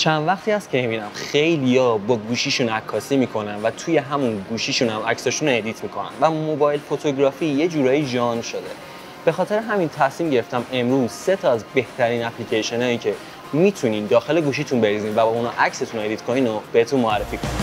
چند وقتی هست که میبینم خیلیا با گوشیشون عکاسی میکنن و توی همون گوشیشون هم عکساشون رو ادیت میکنن و موبایل فوتوگرافی یه جورایی ژانر شده. به خاطر همین تصمیم گرفتم امروز 3 تا از بهترین اپلیکیشن هایی که میتونین داخل گوشیتون بریزین و با اونا عکستون رو ادیت کنین رو بهتون معرفی کنم.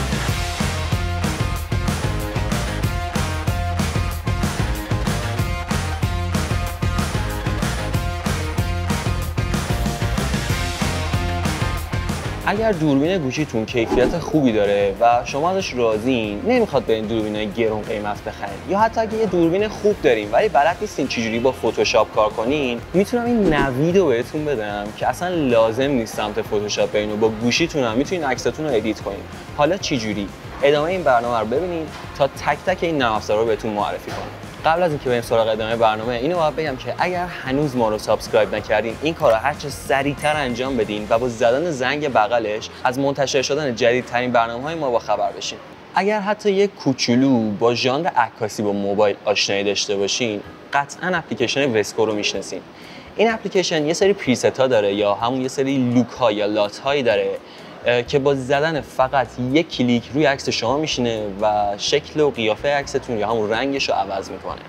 اگر دوربین گوشیتون کیفیت خوبی داره و شما ازش راضیین، نمیخواد به این دوربینای گرون قیمت بخرید، یا حتی اگه یه دوربین خوب دارین ولی بلد نیستین چجوری با فتوشاپ کار کنین، میتونم این نوید رو بهتون بدم که اصلا لازم نیست سمت فتوشاپ برین و با گوشیتون هم میتونین عکستون رو ادیت کنین. حالا چجوری؟ ادامه این برنامه رو ببینید تا تک تک این نرم افزارا رو بهتون معرفی کنم. قبل از اینکه بریم سراغ ادامه برنامه، اینو باید بگم که اگر هنوز ما رو سابسکرایب نکردین، این کارو هر چه سریعتر انجام بدین و با زدن زنگ بغلش از منتشر شدن جدیدترین برنامه‌های ما با خبر بشین. اگر حتی یک کوچولو با ژانر عکاسی با موبایل آشنایی داشته باشین، قطعاً اپلیکیشن وسکو رو میشناسین. این اپلیکیشن یه سری پریست ها داره یا همون یه سری لوک ها یا لات هایی داره که با زدن فقط یک کلیک روی عکس شما میشینه و شکل و قیافه عکستون یا همون رنگش رو عوض میکنه.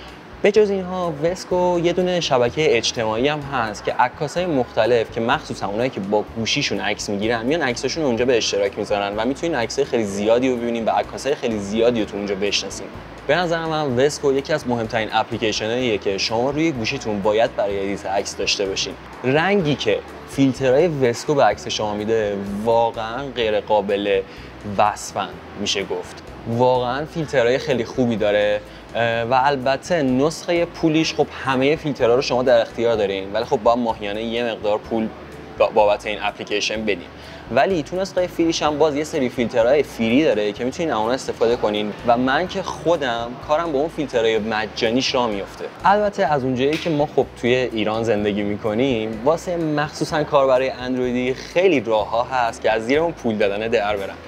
به جز اینها وسکو یه دونه شبکه اجتماعی هم هست که عکاسای مختلف که مخصوصا اونایی که با گوشیشون عکس میگیرن میان عکساشون رو اونجا به اشتراک میذارن و میتونین عکسای خیلی زیادی رو ببینین و عکاسای خیلی زیادی رو تو اونجا بشناسین. به نظر من وسکو یکی از مهمترین اپلیکیشناییه که شما روی گوشیتون باید برای ادیت عکس داشته باشین. رنگی که فیلترهای وسکو به عکس شما میده واقعا غیر قابل وصفن میشه گفت. واقعا فیلترهای خیلی خوبی داره و البته نسخه پولیش خب همه فیلترها رو شما در اختیار دارین، ولی خب باید ماهیانه یه مقدار پول بابت این اپلیکیشن بدین. ولی تو نسخه فریش هم باز یه سری فیلترهای فری داره که میتونین اون استفاده کنین و من که خودم کارم با اون فیلترهای مجانیش راه میفته. البته از اونجایی که ما خب توی ایران زندگی میکنیم، واسه مخصوصا کاربرای اندرویدی خیلی راه‌ها هست که از زیر اون پول دادن در برن.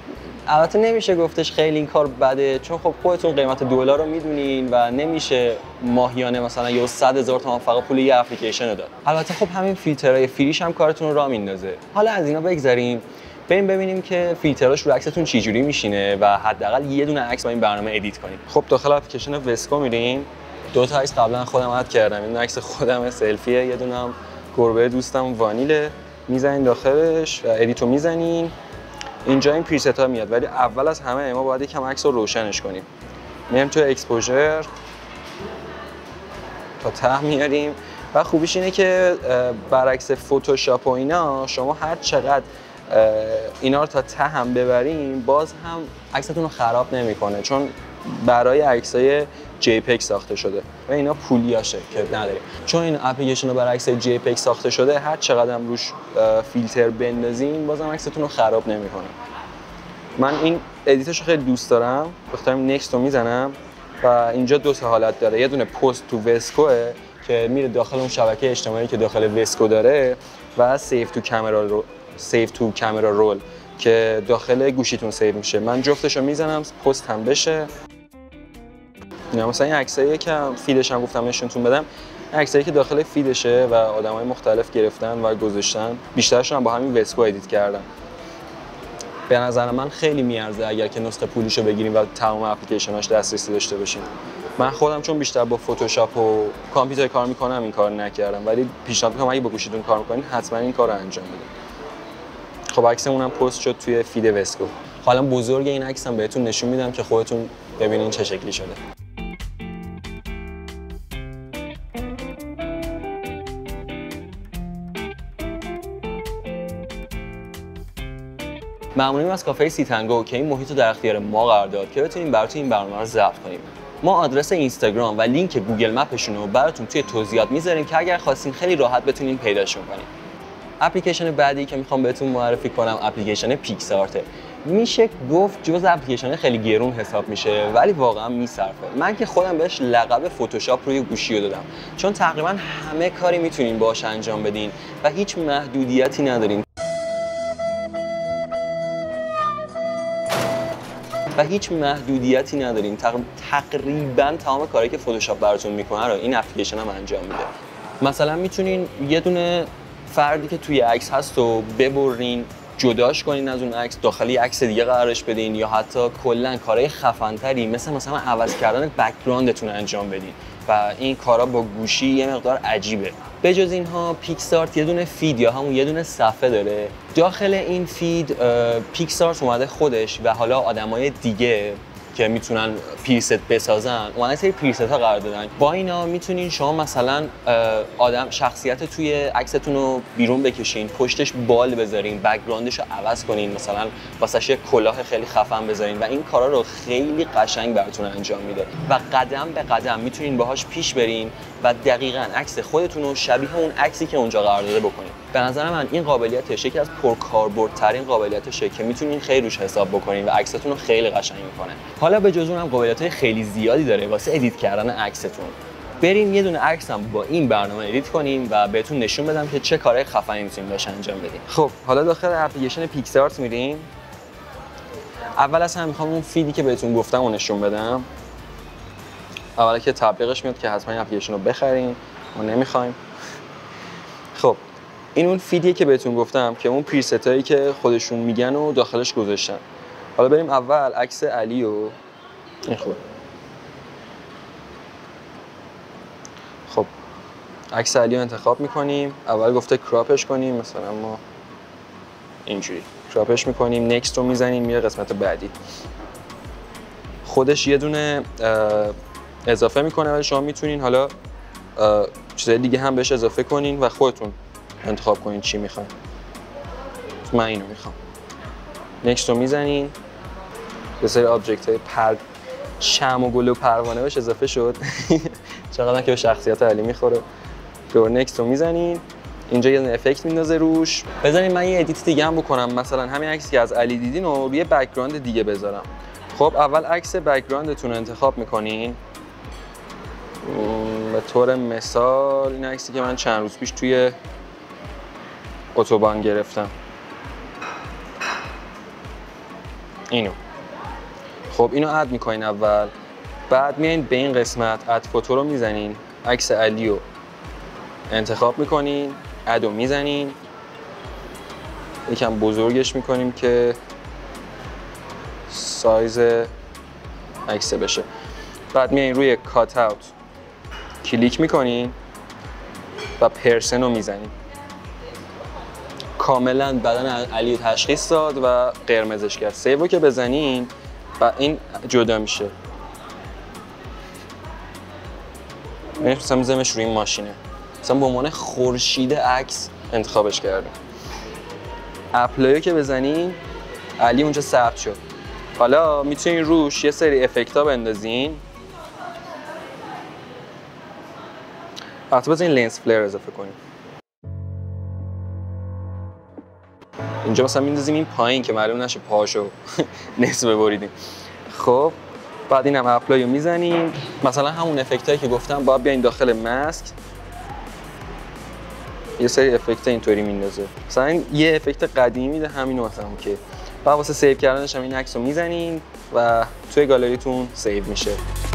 البته نمیشه گفتش خیلی این کار بده، چون خب خودتون قیمت دلار رو میدونین و نمیشه ماهیانه مثلا یه 100,000 تومان فقط پول یه اپلیکیشن رو داد. البته خب همین فیلترهای فریش هم کارتون رو راه میندازه. حالا از اینا بگذریم، بریم ببینیم که فیلتراش رو عکستون چه جوری میشینه و حداقل یه دونه عکس با این برنامه ادیت کنیم. خب داخل اپلیکیشن وسکو میریم. 2 تا عکس قبلا خودم اد کردم. این عکس خودم سلفیه، یه دونه هم گربه دوستم وانیله. میزنین داخلش و ادیتو میزنین. اینجا این پریست ها میاد، ولی اول از همه ما باید یکم عکس رو روشنش کنیم. میایم تو اکسپوژر تا ته میاریم و خوبیش اینه که برعکس فتوشاپ و اینا شما هر چقدر اینا رو تا ته هم ببریم باز هم عکستون رو خراب نمیکنه، چون برای عکسای جی پی ساخته شده و اینا پولیاشه که نداریم. چون این اپلیکیشن رو برای عکسای جی پی ساخته شده، هر چقدر هم روش فیلتر بندازین بازم عکستون رو خراب نمیکنه. من این ادیتش رو خیلی دوست دارم، بخاطر نکست رو میزنم و اینجا 2 تا حالت داره. یه دونه پست تو وسکوه که میره داخل اون شبکه اجتماعی که داخل وسکو داره و سیو تو کامرا رول که داخل گوشیتون سیو میشه. من جفتش رو میزنم پست هم بشه. مثلا این عکسایی که فیدش هم گفتم نشونتون بدم، عکسایی که داخل فیدشه و آدمای مختلف گرفتن و گذاشتن، بیشترشون هم با همین وسکو ادیت کردم. به نظر من خیلی میارزه اگر که نسخه پولیشو بگیریم و تمام اپلیکیشناش دسترسی داشته باشیم. من خودم چون بیشتر با فتوشاپ و کامپیوتر کار میکنم این کار نکردم، ولی پیشنهاد میکنم اگه با گوشیتون کار میکنین حتما این کارو انجام بدید. خب عکسمون هم پست شد توی فید وسکو. حالا بزرگ این عکسم بهتون نشون میدم که خودتون ببینین چه شکلی شده. ممنونیم از کافه سی تنگو که این محیط رو در اختیار ما قرار داد که بتونیم براتون این برنامه رو ضبط کنیم. ما آدرس اینستاگرام و لینک گوگل مپشون رو براتون توی توضیحات میذاریم که اگر خواستین خیلی راحت بتونین پیداشون کنین. اپلیکیشن بعدی که میخوام بهتون معرفی کنم اپلیکیشن پیکسارته. میشه گفت جز اپلیکیشن خیلی گرون حساب میشه ولی واقعا میصرفه. من که خودم بهش لقب فتوشاپ روی گوشی رو دادم، چون تقریبا همه کاری میتونین باهاش انجام بدین و هیچ محدودیتی ندارین. تقریبا تمام کاری که فتوشاپ براتون میکنه رو این اپلیکیشن هم انجام میده. مثلا میتونین یه دونه فردی که توی عکس هست رو ببرین، جداش کنین از اون عکس، داخل یه عکس دیگه قرارش بدین، یا حتی کلا کارهای خفن‌تری مثلا عوض کردن بک‌گراندتون انجام بدین و این کارا با گوشی یه مقدار عجیبه. بجز اینها پیکسارت یه دونه فید یا همون یه دونه صفحه داره. داخل این فید پیکسارت اومده خودش و حالا آدمای دیگه که میتونن پریست بسازن اومدن سری پریست ها قرار دادن. با اینا میتونین شما مثلا شخصیت توی عکستون رو بیرون بکشین، پشتش بال بذارین، بک‌گراندش رو عوض کنین، مثلا واسش یه کلاه خیلی خفن بذارین و این کارا رو خیلی قشنگ براتون انجام میده و قدم به قدم میتونین باهاش پیش برین و دقیقاً عکس خودتون رو شبیه اون عکسی که اونجا قرار داده بکنین. به نظر من این قابلیتش یکی از پرکاربردترین قابلیتشه که میتونین خیلی روش حساب بکنین و عکستون رو خیلی قشنگ میکنه. حالا به جز اونم قابلیت‌های خیلی زیادی داره واسه ادیت کردن عکستون. بریم یه دونه عکس هم با این برنامه ادیت کنیم و بهتون نشون بدم که چه کارهای خفنی میتونیم باش انجام بدیم. خب حالا داخل اپلیکیشن پیکسارت میریم. اول از همه میخوام اون فیدی که بهتون گفتم رو نشون بدم. اولا که تبلیغش میاد که حتما این اپلیکیشن رو بخرین، ما نمیخوایم. خب این اون فیدیه که بهتون گفتم که اون پریستایی که خودشون میگن و داخلش گذاشتن. حالا بریم اول عکس علی رو این خوبه. خب عکس علی رو انتخاب میکنیم. اول گفته کراپش کنیم، مثلا ما اینجوری کراپش میکنیم، نکست رو میزنیم، میره قسمت بعدی. خودش یه دونه اضافه میکنه ولی شما میتونین حالا چیزای دیگه هم بهش اضافه کنین و خودتون انتخاب کنین چی میخواین. من اینو میخوام. نکست رو میزنین. یه سری آبجکت های شمع و گل و پروانه بهش اضافه شد. چقدر که به شخصیت علی میخوره. دور نکست رو میزنین. اینجا یه افکت میندازه روش. بذارین من یه ادیت دیگه هم بکنم، مثلا همین عکسی که از علی دیدین رو روی بک‌گراند دیگه بذارم. خب اول عکس بک‌گراندتون رو انتخاب میکنین. به طور مثال این عکسی که من چند روز پیش توی اتوبان گرفتم، اینو. خب اینو اد میکنین اول، بعد میایین به این قسمت اد فوتو رو میزنین، عکس علی رو انتخاب میکنین، اد رو میزنین، یکم بزرگش میکنیم که سایز عکس بشه. بعد میایین روی کات اوت کلیک میکنین و پرسن رو میزنین. کاملا بدن علی تشخیص داد و قرمزش کرد. سیو رو که بزنین و این جدا میشه. مثلا میذارمش روی این ماشینه، مثلا به عنوان خورشید عکس انتخابش کردیم. اپلای که بزنین علی اونجا ثبت شد. حالا میتونین روش یه سری افکت‌ها بندازین. حتی بزنین لنس فلر اضافه کنین. اینجا مثلا میندازیم این پایین که معلوم نشه پاشو نصف ببریدیم. خب بعد اینم اپلای رو میزنیم. مثلا همون افکتایی که گفتم باید بیاین داخل ماسک، یه سری افکت اینطوری میندازه. مثلا یه افکت قدیمی میده همینو مثلا که بعد واسه سیو کردنش هم این عکس رو میزنین و توی گالریتون سیو میشه.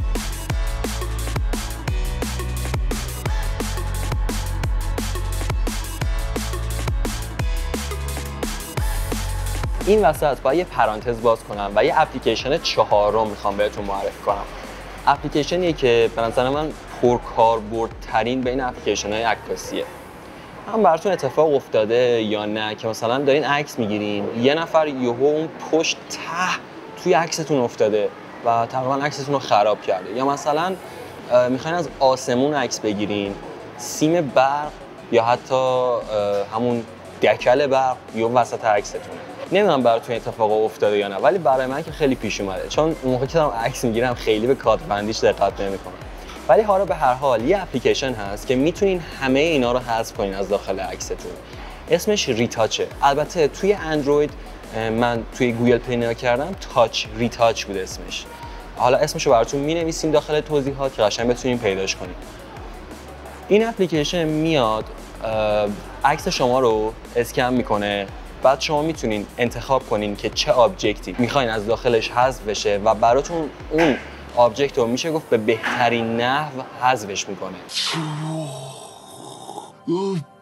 این وسط باید یه پرانتز باز کنم و یه اپلیکیشن چهارم میخوام بهتون معرفی کنم. اپلیکیشنیه که به نظر من پرکاربردترین بین اپلیکیشن‌های عکاسیه. هم براتون اتفاق افتاده یا نه که مثلا دارین عکس میگیرین، یه نفر یهو اون پشت توی عکستون افتاده و تقریبا عکستون رو خراب کرده، یا مثلا میخواین از آسمون عکس بگیرین، سیم برق یا حتی همون دکل برق یا وسط عکستونه. نمیدونم براتون اتفاق افتاده یا نه، ولی برای من که خیلی پیش اومده، چون موقعی که دارم عکس میگیرم خیلی به کادر بندیش دقت نمیکنم. ولی حالا به هر حال یه اپلیکیشن هست که میتونین همه اینا رو حذف کنین از داخل عکستون. اسمش ریتاچه. البته توی اندروید من توی گوگل پلی نگاه کردم تاچ ریتاچ بود اسمش. حالا اسمشو براتون مینویسیم داخل توضیحات که قشنگ بتونین پیداش کنین. این اپلیکیشن میاد عکس شما رو اسکن میکنه، بعد شما میتونین انتخاب کنین که چه آبجکتی میخواین از داخلش حذف بشه و براتون اون آبجکت رو میشه گفت به بهترین نحو حذفش میکنه.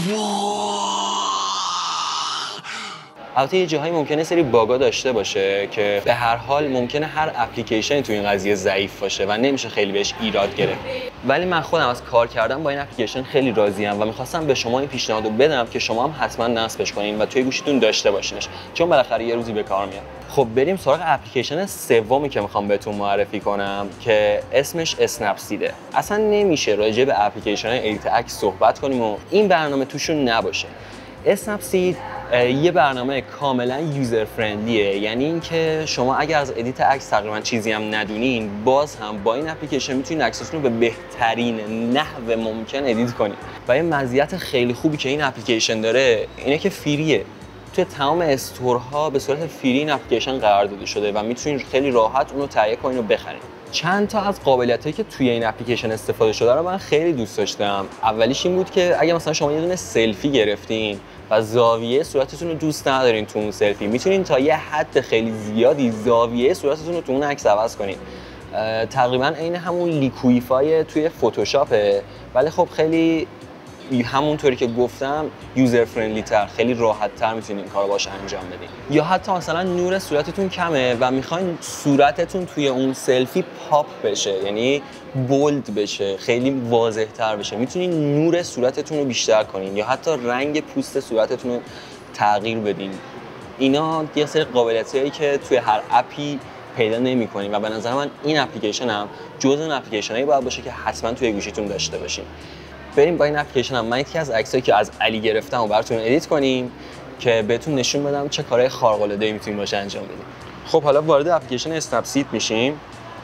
البته یه جاهایی ممکنه سری باگا داشته باشه که به هر حال ممکنه هر اپلیکیشنی تو این قضیه ضعیف باشه و نمیشه خیلی بهش ایراد گرفت. ولی من خودم از کار کردن با این اپلیکیشن خیلی راضیم و می‌خواستم به شما این پیشنهادو بدم که شما هم حتما نصبش کنین و توی گوشیتون داشته باشینش، چون بالاخره یه روزی به کار میاد. خب بریم سراغ اپلیکیشن سومی که میخوام بهتون معرفی کنم که اسمش اسنپسیده. اصلا نمیشه راجع به اپلیکیشن ادیت عکس صحبت کنیم و این برنامه توشون نباشه. اسنپسید یه برنامه کاملا یوزر فرندلیه، یعنی اینکه شما اگر از ادیت عکس تقریبا چیزی هم ندونین، باز هم با این اپلیکیشن میتونین عکساتون رو به بهترین نحو ممکن ادیت کنین. و یه مزیت خیلی خوبی که این اپلیکیشن داره اینه که فریه. توی تمام استورها به صورت فری این اپلیکیشن قرار داده شده و میتونین خیلی راحت اون رو تهیه کنین و بخرین. چند تا از قابلیتایی که توی این اپلیکیشن استفاده شده رو من خیلی دوست داشتم. اولیش این بود که اگه مثلا شما یه دونه سلفی گرفتین و زاویه صورتتون رو دوست ندارین تو اون سلفی، میتونین تا یه حد خیلی زیادی زاویه صورتتون رو تو اون عکس عوض کنین. تقریبا عین همون لیکویفای توی فتوشاپه، ولی خب خیلی همونطوری که گفتم یوزر فرندلی تر، خیلی راحت تر میتونین این کارو باش انجام بدین. یا حتی مثلا نور صورتتون کمه و میخواین صورتتون توی اون سلفی پاپ بشه، یعنی بولد بشه، خیلی واضح تر بشه، میتونین نور صورتتون رو بیشتر کنین یا حتی رنگ پوست صورتتون رو تغییر بدین. اینا یه سری قابلیتایی که توی هر اپی پیدا نمی‌کنین و به نظر من این اپلیکیشن هم جزو اون اپلیکیشنایی باید باشه که حتما توی گوشیتون داشته باشین. بریم با این اپلیکیشن هم من یکی از عکسایی که از علی گرفتم و براتون ادیت کنیم که بهتون نشون بدم چه کارهای خارق‌العاده‌ای میتونیم باشه انجام بدیم. خب حالا وارد اپلیکیشن اسنپسید میشیم.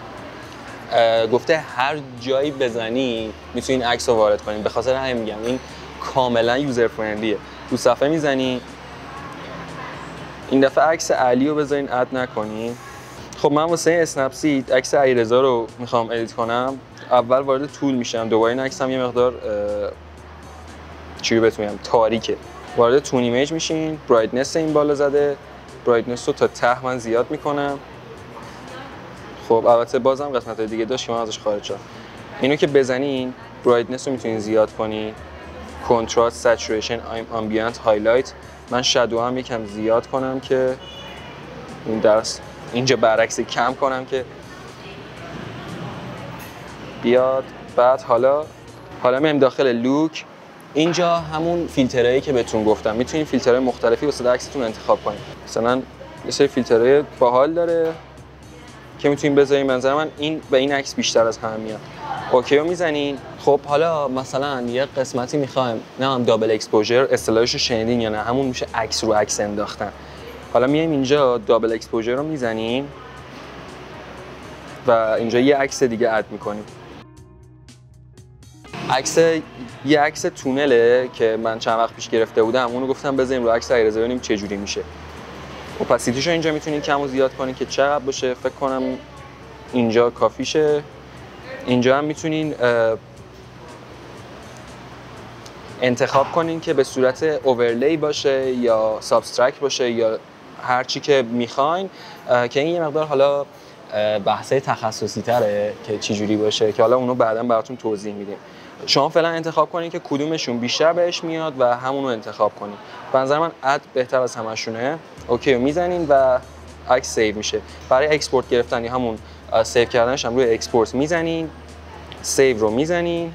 گفته هر جایی بزنی میتونین عکس رو وارد کنین، به خاطر همین میگم این کاملا یوزر فرندلیه. تو صفحه میزنین، این دفعه عکس علی رو بذارین اد نکنین. خب من واسه اسنپسید عکس علیرضا رو میخوام ادیت کنم. اول وارد تول میشم، دوباره این عکس هم یه مقدار چی رو بهتون میگم تاریکه. وارد تون ایمیج میشین، برایتنس این بالا زده، برایتنس رو تا ته من زیاد میکنم. خب البته بازم قسمت دیگه داشت که من ازش خارج شدم. اینو که بزنین برایتنس رو میتونین زیاد کنین، کنتراست، سچوریشن، امبینت، هایلایت. من شادو هم یکم زیاد کنم که این درس اینجا برعکس کم کنم که بیاد. بعد حالا میایم داخل لوک. اینجا همون فیلترهایی که بهتون گفتم، میتونین فیلترهای مختلفی واسه عکستون انتخاب کنین. مثلا یه سری فیلترهای باحال داره که میتونین بذارین. منظر من این به این عکس بیشتر از همه میاد. اوکی رو میزنین. خب حالا مثلا یه قسمتی میخوایم، نه هم دابل اکسپوژر، اصطلاحش رو شنیدین یا نه؟ همون میشه عکس رو عکس انداختن. حالا میایم اینجا دابل اکسپوژر رو میزنیم و اینجا یه عکس دیگه اد میکنیم. یه عکس تونله که من چند وقت پیش گرفته بودم، اونو گفتم بذاریم رو عکس علیرضا ببینیم چه جوری میشه. اوپاسیتیشو اینجا میتونین کم و زیاد کنین که چقدر باشه. فکر کنم اینجا کافیشه. اینجا هم میتونین انتخاب کنین که به صورت اوورلی باشه یا سابسترکت باشه یا هر چی که میخواین، که این یه مقدار حالا بحثای تخصصی تره که چی جوری باشه، که حالا اونو بعداً براتون توضیح میدیم. شما فعلا انتخاب کنین که کدومشون بیشتر بهش میاد و همون رو انتخاب کنین. به نظر من اد بهتر از همشونه. اوکی رو میزنین و عکس سیو میشه. برای اکسپورت گرفتن یا همون سیو کردنش هم روی اکسپورت میزنین، سیو رو میزنین.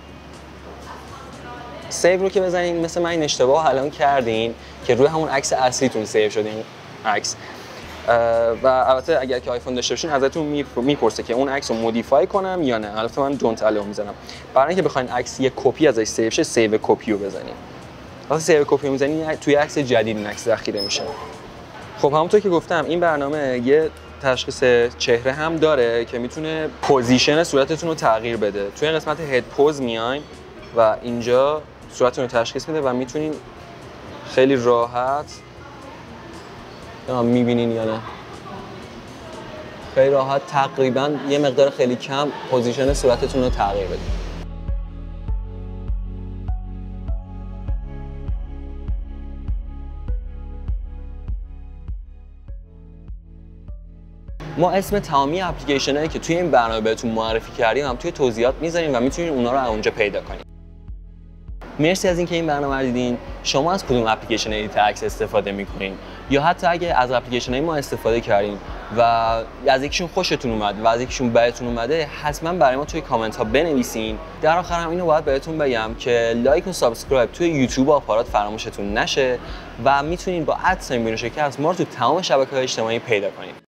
سیو رو که بزنین، مثل من این اشتباه الان کردین که روی همون عکس اصلیتون سیو شده این عکس. و البته اگر که آیفون داشته باشین ازتون میپرسه که اون عکس رو مودیفای کنم یا نه. البته من دونت الاو میزنم. برای اینکه بخواید عکس یه کپی ازش سیو شه، سیو کپی رو بزنید. وقتی سیو کپی میزنید توی عکس جدید این عکس ذخیره میشه. خب همونطور که گفتم این برنامه یه تشخیص چهره هم داره که میتونه پوزیشن صورتتون رو تغییر بده. توی این قسمت هد پوز میاین و اینجا صورتتون رو تشخیص میده و میتونین خیلی راحت میبینین یا نه، خیلی راحت تقریبا یه مقدار خیلی کم پوزیشن صورتتون رو تغییر بدین. ما اسم تمامی اپلیکیشنایی که توی این برنامه بهتون معرفی کردیم هم توی توضیحات میذاریم و میتونید اونا رو اونجا پیدا کنید. مرسی از اینکه این برنامه رو دیدین. شما از کدوم اپلیکیشن ادیت عکس استفاده می‌کنین؟ یا حتی اگه از اپلیکیشن‌های ما استفاده کردین و از یکیشون خوشتون اومد و از یکیشون بدتون اومده، حتما برای ما توی کامنت ها بنویسین. در آخر هم اینو باید بهتون بگم که لایک و سابسکرایب توی یوتیوب و آپارات فراموشتون نشه و میتونین با ادساین بینوشکر از ما رو تو تمام شبکه‌های اجتماعی پیدا کنین.